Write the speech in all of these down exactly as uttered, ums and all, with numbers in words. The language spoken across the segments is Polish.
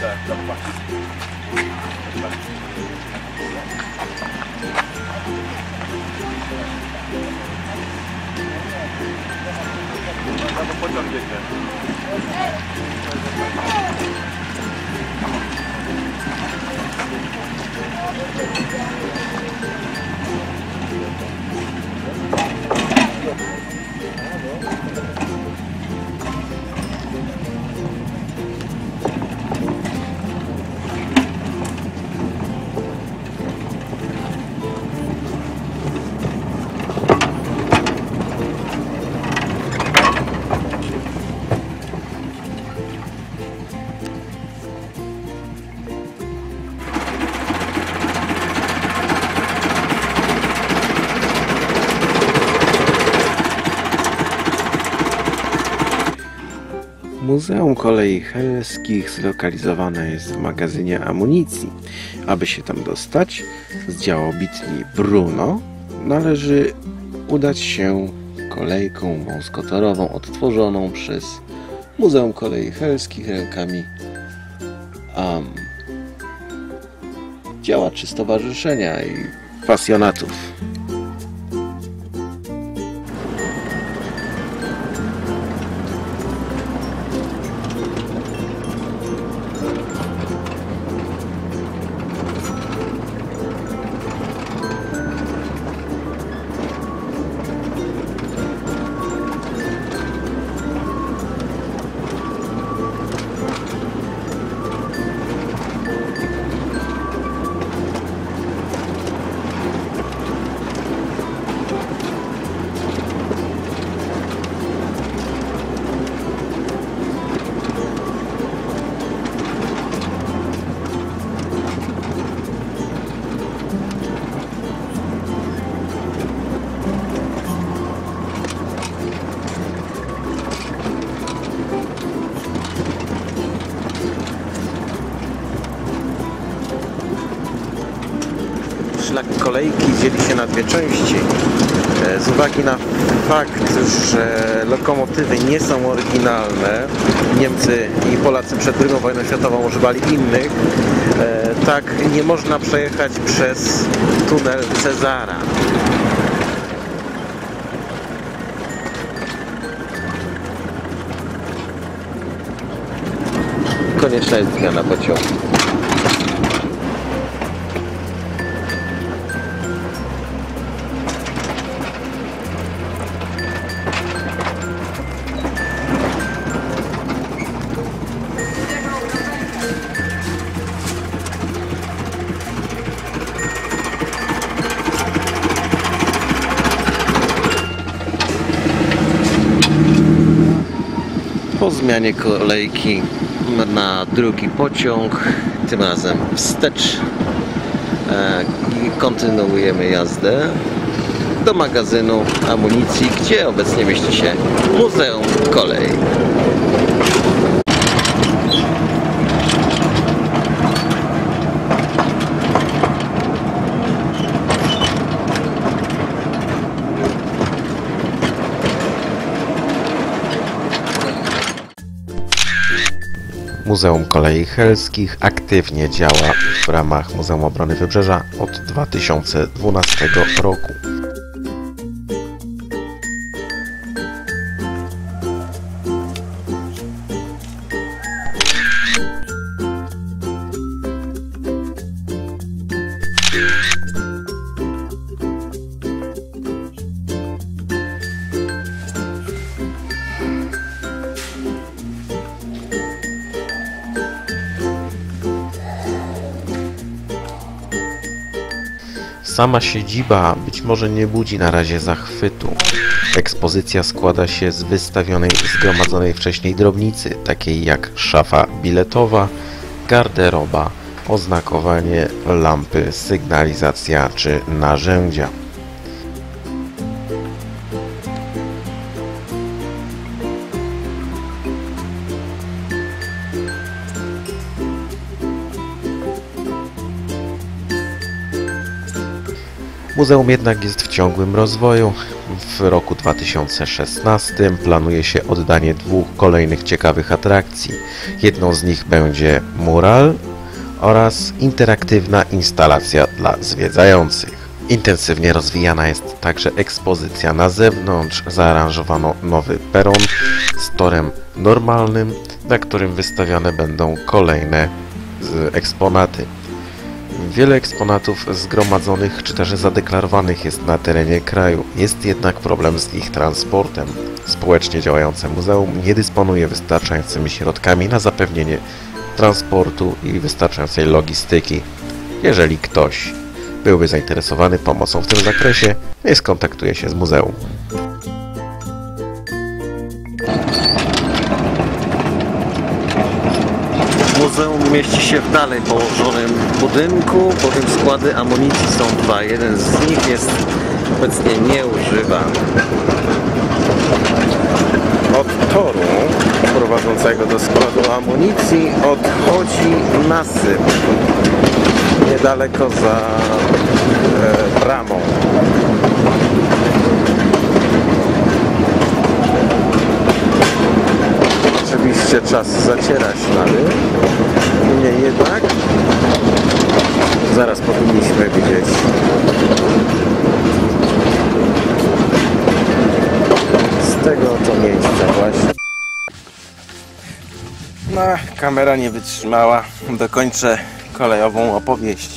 Tak, dobra. No to pociąg jedzie. Muzeum Kolei Helskich zlokalizowane jest w magazynie amunicji. Aby się tam dostać z działu bitni Brno, należy udać się kolejką wąskotorową odtworzoną przez Muzeum Kolei Helskich rękami um, działaczy stowarzyszenia i pasjonatów. Szlak kolejki dzieli się na dwie części. Z uwagi na fakt, że lokomotywy nie są oryginalne, Niemcy i Polacy przed drugą wojną światową używali innych, tak nie można przejechać przez tunel Cezara. Konieczna jest zmiana pociągu. Po zmianie kolejki na drugi pociąg, tym razem wstecz, i kontynuujemy jazdę do magazynu amunicji, gdzie obecnie mieści się Muzeum Kolei. Muzeum Kolei Helskich aktywnie działa w ramach Muzeum Obrony Wybrzeża od dwa tysiące dwunastego roku. Sama siedziba być może nie budzi na razie zachwytu. Ekspozycja składa się z wystawionej, zgromadzonej wcześniej drobnicy, takiej jak szafa biletowa, garderoba, oznakowanie, lampy, sygnalizacja czy narzędzia. Muzeum jednak jest w ciągłym rozwoju. w roku dwa tysiące szesnastym planuje się oddanie dwóch kolejnych ciekawych atrakcji. Jedną z nich będzie mural oraz interaktywna instalacja dla zwiedzających. Intensywnie rozwijana jest także ekspozycja na zewnątrz. Zaaranżowano nowy peron z torem normalnym, na którym wystawiane będą kolejne eksponaty. Wiele eksponatów zgromadzonych czy też zadeklarowanych jest na terenie kraju. Jest jednak problem z ich transportem. Społecznie działające muzeum nie dysponuje wystarczającymi środkami na zapewnienie transportu i wystarczającej logistyki. Jeżeli ktoś byłby zainteresowany pomocą w tym zakresie, skontaktuje się z muzeum. Muzeum mieści się w dalej położonym budynku, bowiem składy amunicji są dwa. Jeden z nich jest obecnie nieużywany. Od toru prowadzącego do składu amunicji odchodzi nasyp niedaleko za e, bramą. Oczywiście czas zaciera ślady, niemniej jednak zaraz powinniśmy widzieć z tego oto miejsca właśnie. No, kamera nie wytrzymała. Dokończę kolejową opowieść.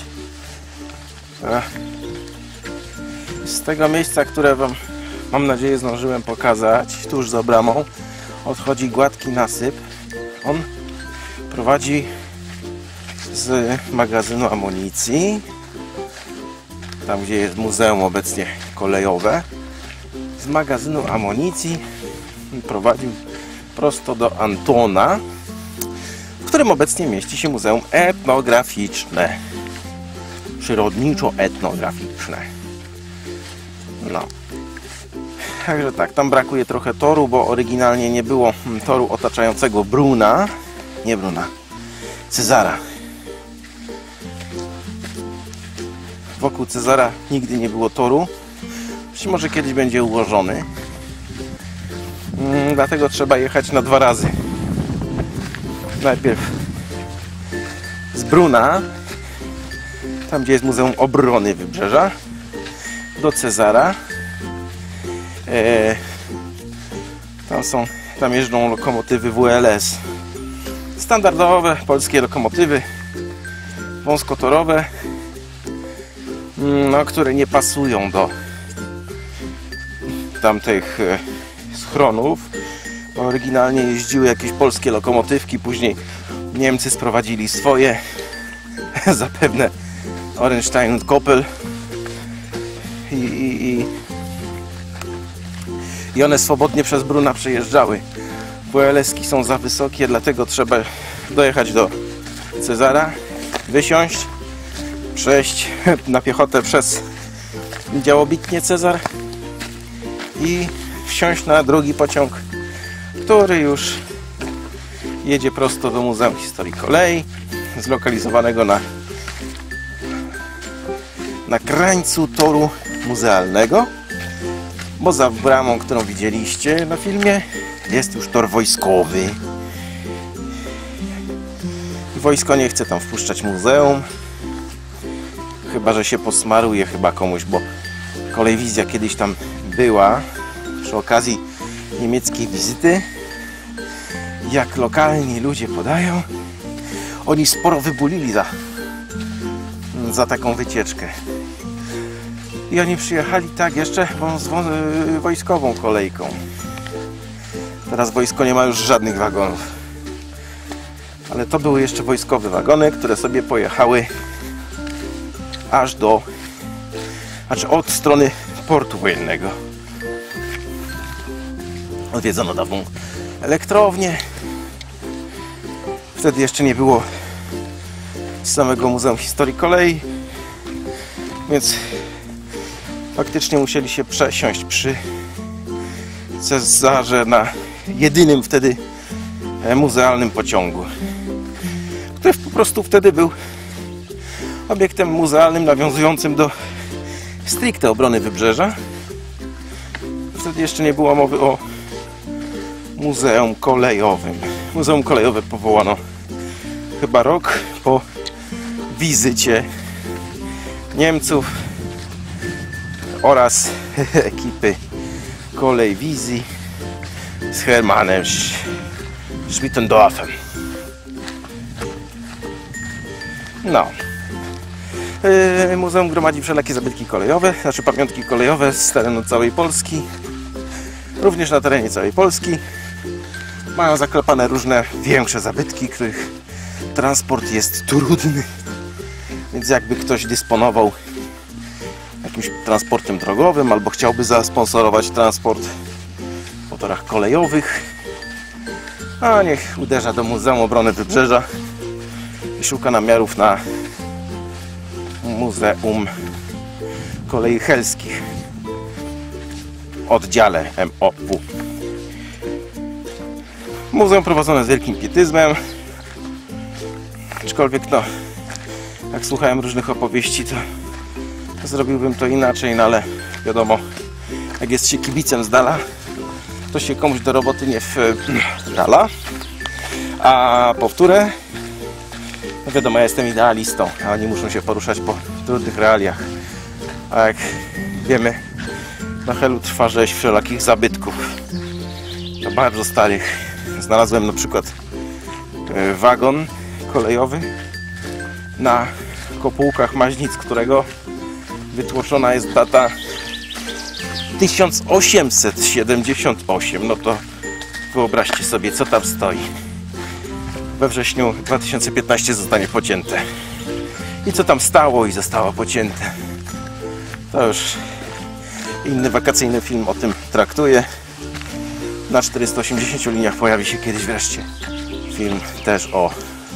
Z tego miejsca, które wam, mam nadzieję, zdążyłem pokazać, tuż za bramą odchodzi gładki nasyp. On prowadzi z magazynu amunicji, tam gdzie jest muzeum obecnie kolejowe, z magazynu amunicji prowadził prosto do Antona, w którym obecnie mieści się muzeum etnograficzne, przyrodniczo-etnograficzne. No. Także tak, tam brakuje trochę toru, bo oryginalnie nie było toru otaczającego Bruna, nie Bruna, Cezara. Wokół Cezara nigdy nie było toru. Być może kiedyś będzie ułożony. Hmm, dlatego trzeba jechać na dwa razy. Najpierw z Bruna, tam gdzie jest Muzeum Obrony Wybrzeża, do Cezara. E, tam są, tam jeżdżą lokomotywy W L S. Standardowe polskie lokomotywy wąskotorowe, no, które nie pasują do tamtych schronów. Oryginalnie jeździły jakieś polskie lokomotywki, później Niemcy sprowadzili swoje, zapewne Orenstein und Koppel, i, i, i, i one swobodnie przez Bruna przejeżdżały. W L S-ki są za wysokie, dlatego trzeba dojechać do Cezara, wysiąść, przejść na piechotę przez działobitnie Cezar i wsiąść na drugi pociąg, który już jedzie prosto do Muzeum Historii Kolei, zlokalizowanego na, na krańcu toru muzealnego, bo za bramą, którą widzieliście na filmie, jest już tor wojskowy. Wojsko nie chce tam wpuszczać muzeum, chyba że się posmaruje chyba komuś, bo Kolejwizja kiedyś tam była przy okazji niemieckiej wizyty. Jak lokalni ludzie podają, oni sporo wybulili za, za taką wycieczkę. I oni przyjechali tak jeszcze z wojskową kolejką. Teraz wojsko nie ma już żadnych wagonów. Ale to były jeszcze wojskowe wagony, które sobie pojechały aż do, znaczy od strony portu wojennego. Odwiedzono dawną elektrownię. Wtedy jeszcze nie było samego Muzeum Historii Kolei, więc faktycznie musieli się przesiąść przy Cezarze na jedynym wtedy muzealnym pociągu, który po prostu wtedy był obiektem muzealnym nawiązującym do stricte obrony wybrzeża. Wtedy jeszcze nie było mowy o Muzeum Kolejowym. Muzeum Kolejowe powołano chyba rok po wizycie Niemców oraz ekipy Kolejwizji z Hermannem Schmittendorfem. No. Muzeum gromadzi wszelakie zabytki kolejowe, znaczy pamiątki kolejowe z terenu całej Polski, również na terenie całej Polski. Mają zaklepane różne większe zabytki, których transport jest trudny, więc jakby ktoś dysponował jakimś transportem drogowym albo chciałby zasponsorować transport po torach kolejowych, a niech uderza do Muzeum Obrony Wybrzeża i szuka namiarów na Muzeum Kolei Helskich, oddziale M O W. Muzeum prowadzone z wielkim pietyzmem, aczkolwiek no, jak słuchałem różnych opowieści, to zrobiłbym to inaczej, no ale wiadomo, jak jest się kibicem z dala, to się komuś do roboty nie wdala. A powtórę, no wiadomo, ja jestem idealistą, a oni muszą się poruszać po trudnych realiach. A jak wiemy, na Helu trwa rzeź wszelakich zabytków. To bardzo starych. Znalazłem na przykład wagon kolejowy na kopułkach Maźnic, którego wytłoczona jest data tysiąc osiemset siedemdziesiąt osiem. No to wyobraźcie sobie, co tam stoi. We wrześniu dwa tysiące piętnastego zostanie pocięte. I co tam stało i zostało pocięte, to już inny wakacyjny film o tym traktuje. Na czterystu osiemdziesięciu liniach pojawi się kiedyś wreszcie film też o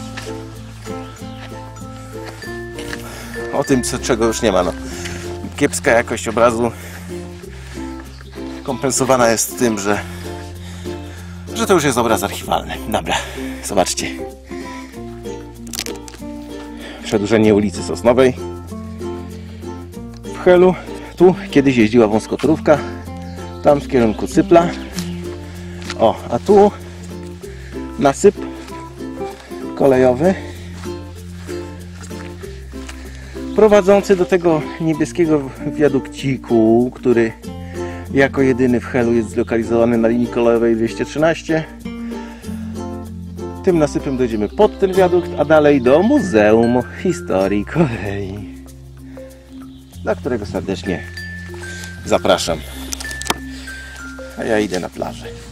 o tym, co, czego już nie ma. No. Kiepska jakość obrazu kompensowana jest tym, że że to już jest obraz archiwalny. Dobra, zobaczcie. Przedłużenie ulicy Sosnowej w Helu. Tu kiedyś jeździła wąskotorówka, tam w kierunku Cypla. O, a tu nasyp kolejowy prowadzący do tego niebieskiego wiadukciku, który jako jedyny w Helu jest zlokalizowany na linii kolejowej dwieście trzynaście. Tym nasypem dojdziemy pod ten wiadukt, a dalej do Muzeum Historii Kolei, do którego serdecznie zapraszam. A ja idę na plażę.